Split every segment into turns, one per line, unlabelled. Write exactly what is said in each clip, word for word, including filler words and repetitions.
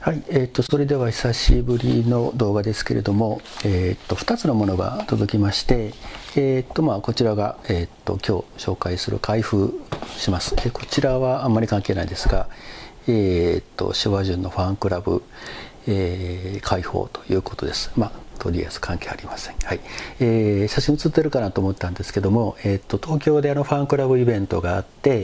はい、えー、とそれでは久しぶりの動画ですけれども、えー、とふたつのものが届きまして、えーとまあ、こちらが、えー、と今日紹介する開封します。でこちらはあんまり関係ないですが、えー、と手話順のファンクラブ、えー、開放ということです。まあとりあえず関係ありません。はい、えー、写真写ってるかなと思ったんですけども、えー、と東京であのファンクラブイベントがあって、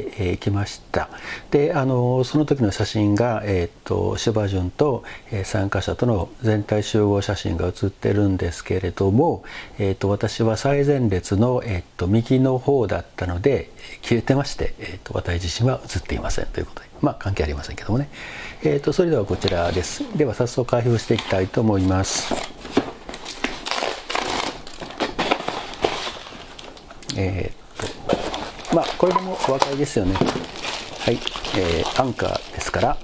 えー、来ました。で、あのその時の写真が、えー、と手話順と、えー、参加者との全体集合写真が写ってるんですけれども、えー、と私は最前列の、えー、と右の方だったので消えてまして、えー、と私自身は写っていませんということで、まあ関係ありませんけどもね。えー、とそれではこちらです。では早速開封していきたいと思います。えー、っとまあこれでもお分かりですよね。はい、えー、アンカーですから、はい、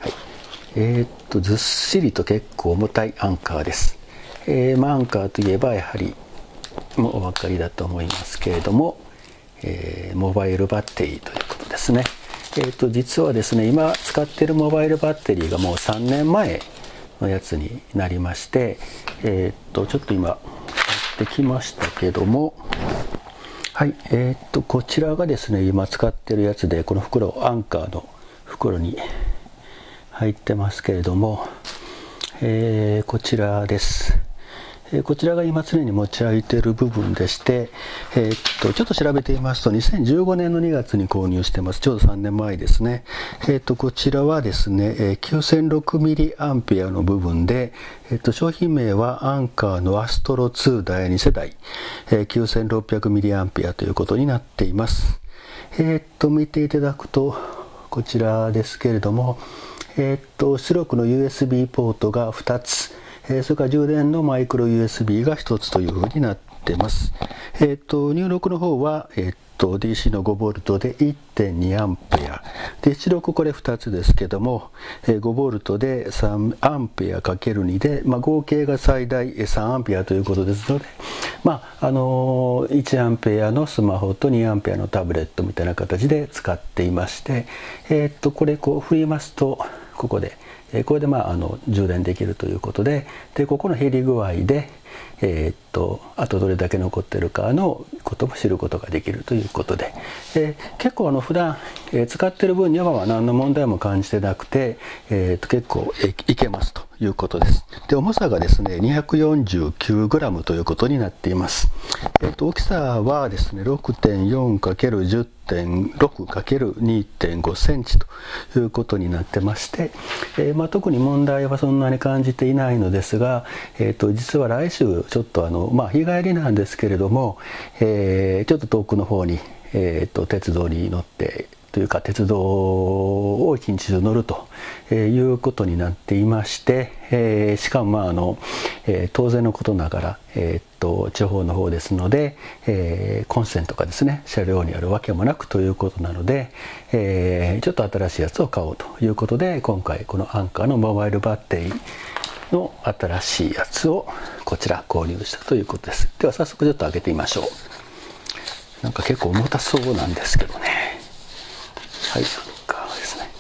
えー、っとずっしりと結構重たいアンカーです。えーまあ、アンカーといえばやはりもうお分かりだと思いますけれども、えー、モバイルバッテリーということですね。えー、っと実はですね、今使っているモバイルバッテリーがもうさんねんまえのやつになりまして、えー、っとちょっと今できましたけども、はい、えー、っとこちらがですね今使ってるやつで、この袋アンカーの袋に入ってますけれども、えー、こちらです。えー、こちらが今常に持ち歩いている部分でして、えー、っとちょっと調べてみますとにせんじゅうごねんのにがつに購入してます。ちょうどさんねんまえですね。えー、っとこちらはですね、えー、きゅうせんろくミリアンペアの部分で、えー、っと商品名はアンカーのアストロツーだいに世代、えー、きゅうせんろっぴゃくミリアンペアということになっています。えー、っと見ていただくとこちらですけれども、えー、っと出力の ユーエスビー ポートがふたつ、えー、それから充電のマイクロ ユーエスビー がひとつというふうになっています。えー、と入力の方は、えー、と ディーシー のごボルトで いってんにアンペアで、出力これふたつですけども、えー、ごボルトでさんアンペア かけるに で、まあ、合計が最大さんアンペアということですので、まああのー、いちアンペアのスマホとにアンペアのタブレットみたいな形で使っていまして、えー、とこれこう振りますとここでこれでまああの充電できるということで、でここの減り具合で、えー、っとあとどれだけ残ってるかのことも知ることができるということで、えー、結構あの普段、えー、使ってる分にはまあ何の問題も感じてなくて、えー、っと結構 い, いけますということです。で重さがですね にひゃくよんじゅうきゅうグラム ということになっています。えー、っと大きさはですね ろくてんよんかけるじゅってんろくかけるにてんごセンチということになってまして、えーまあ、特に問題はそんなに感じていないのですが、えー、と実は来週ちょっとあの、まあ、日帰りなんですけれども、えー、ちょっと遠くの方に、えー、と鉄道に乗ってというか鉄道を一日中乗るということになっていまして、えー、しかもまああの、えー、当然のことながら、えー、と地方の方ですので、えー、コンセントがですね車両にあるわけもなくということなので、えー、ちょっと新しいやつを買おうということで、今回このアンカーのモバイルバッテリーの新しいやつをこちら購入したということです。では早速ちょっと開けてみましょう。なんか結構重たそうなんですけどね。はい、アンカーですね。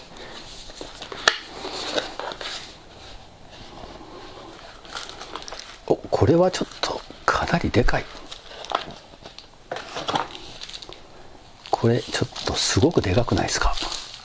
お、これはちょっとかなりでかい。これちょっとすごくでかくないですか。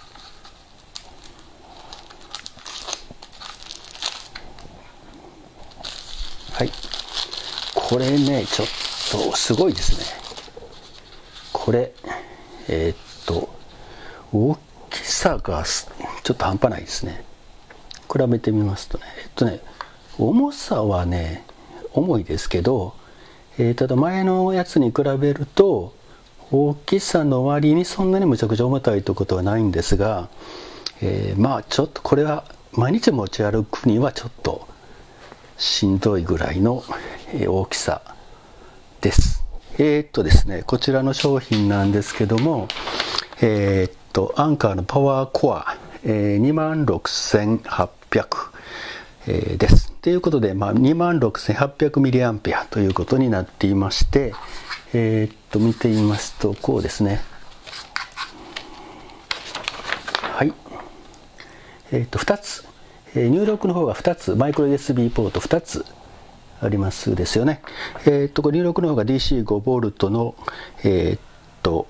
はい、これねちょっとすごいですね。これえー、っと大きさがちょっと半端ないですね。比べてみますとね、えっとね重さはね重いですけど、えー、ただ前のやつに比べると大きさの割にそんなにむちゃくちゃ重たいということはないんですが、えー、まあちょっとこれは毎日持ち歩くにはちょっとしんどいぐらいの大きさです。えー、っとですねこちらの商品なんですけども、えー、っとアンカーのパワーコア、えー、にまんろくせんはっぴゃく、えー、です。ということで、まあ、にまんろくせんはっぴゃくミリアンペアということになっていまして、えー、っと見てみますとこうですね。はい、 えー、とふたつ、えー、入力の方がふたつ、マイクロ ユーエスビー ポートふたつありますですよね。えー、と入力の方が ディーシーごボルト の、えー、と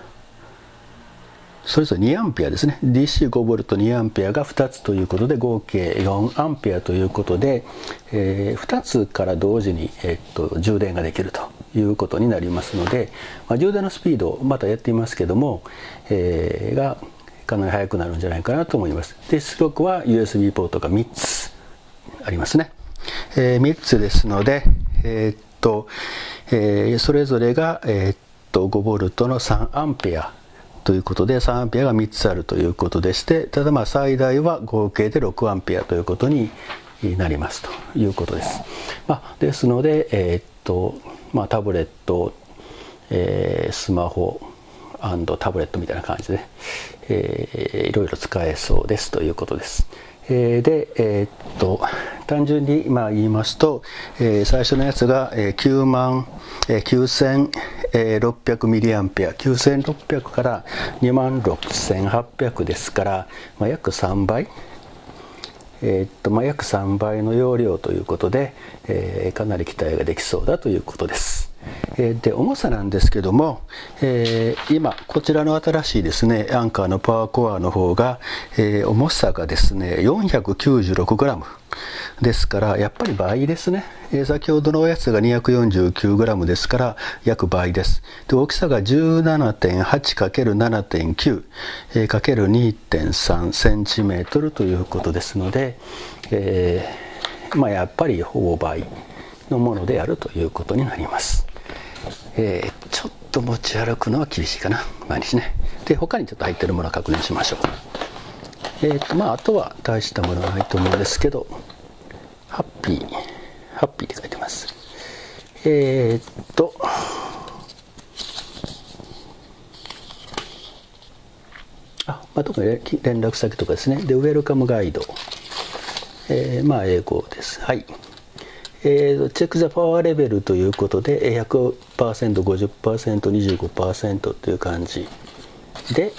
それぞれにアンペアですね。 ディーシーごボルト にアンペアがふたつということで合計よんアンペアということで、えー、ふたつから同時に、えー、と充電ができるということになりますので、まあ、充電のスピードまたやってみますけども、えー、がかなり速くなるんじゃないかなと思います。で出力は ユーエスビー ポートがみっつありますね。えー、みっつですので、えーっとえー、それぞれが、えー、っとごボルトのさんアンペアということで、さんアンペアがみっつあるということでして、ただまあ最大は合計でろくアンペアということになりますということです。まあ、ですので、えーっとまあ、タブレット、えー、スマホタブレットみたいな感じで、えー、いろいろ使えそうですということです。えー、で、えー、っと単純にまあ言いますと、えー、最初のやつがきゅうまんきゅうせんろっぴゃくミリアンペア、きゅうせんろっぴゃくからにまんろくせんはっぴゃくですから、まあ、約さんばい、えーっとまあ、約さんばいの容量ということで、えー、かなり期待ができそうだということです。えー、で重さなんですけども、えー、今こちらの新しいですねアンカーのパワーコアの方が、えー、重さがですね よんひゃくきゅうじゅうろくグラム ですからやっぱり倍ですね。えー、先ほどのやつが にひゃくよんじゅうきゅうグラム ですから約倍です。で大きさが じゅうななてんはちかけるななてんきゅうかけるにてんさんセンチメートルということですので、えーまあ、やっぱりほぼ倍のものであるということになります。えー、ちょっと持ち歩くのは厳しいかな毎日ね。で他にちょっと入ってるものを確認しましょう。えーとまああとは大したものはないと思うんですけど、ハッピーハッピーって書いてます。えー、っとあ、まあ、特に連絡先とかですね。でウェルカムガイド、えー、まあ英語です。はい。えー、チェック・ザ・パワーレベルということで ひゃくパーセント、ごじゅっパーセント、にじゅうごパーセント という感じで、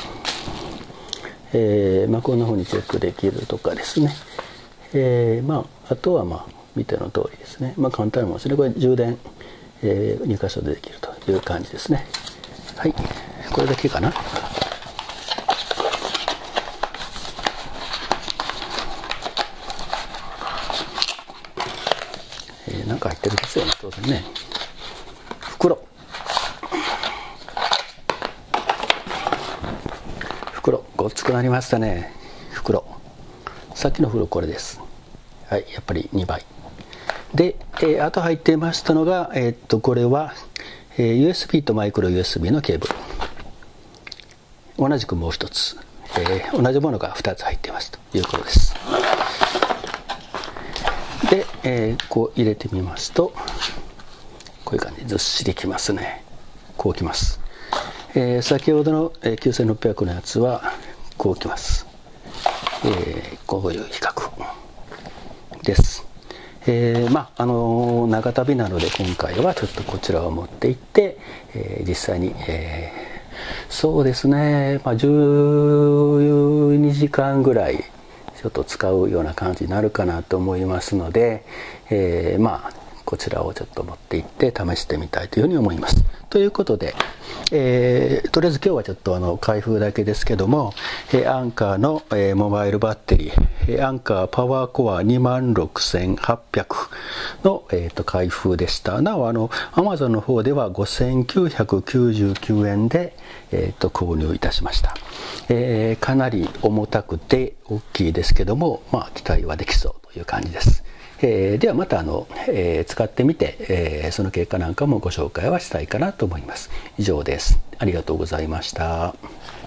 えーまあ、こんなふうにチェックできるとかですね、えーまあ、あとはまあ見ての通りですね、まあ、簡単なものですね。これ充電、えー、に箇所でできるという感じですね。はい、これだけかな。なんか入ってるですよね、当然ね。袋袋ごっつくなりましたね。袋さっきの袋これです。はい、やっぱりにばいで、えー、あと入っていましたのが、えー、っとこれは、えー、ユーエスビー とマイクロ ユーエスビー のケーブル、同じくもう一つ、えー、同じものがふたつ入っていますということです。で、えー、こう入れてみますとこういう感じでずっしりきますね。こうきます。えー、先ほどのきゅうせんろっぴゃくのやつはこうきます。えー、こういう比較です。えー、まああの長旅なので今回はちょっとこちらを持っていって、えー、実際に、えー、そうですね、まあ、じゅうにじかんぐらいちょっと使うような感じになるかなと思いますので、えー、まあこちらをちょっと持っていって試してみたいというふうに思います。ということで、えー、とりあえず今日はちょっとあの開封だけですけども、えー、アンカーの、えー、モバイルバッテリー、えー、アンカーパワーコアにまんろくせんはっぴゃくの、えー、と開封でした。なおあの Amazon の方ではごせんきゅうひゃくきゅうじゅうきゅうえんで、えー、と購入いたしました。えー、かなり重たくて大きいですけども、まあ期待はできそうという感じです。えー、ではまたあの、えー、使ってみて、えー、その結果なんかもご紹介はしたいかなと思います。以上です。ありがとうございました。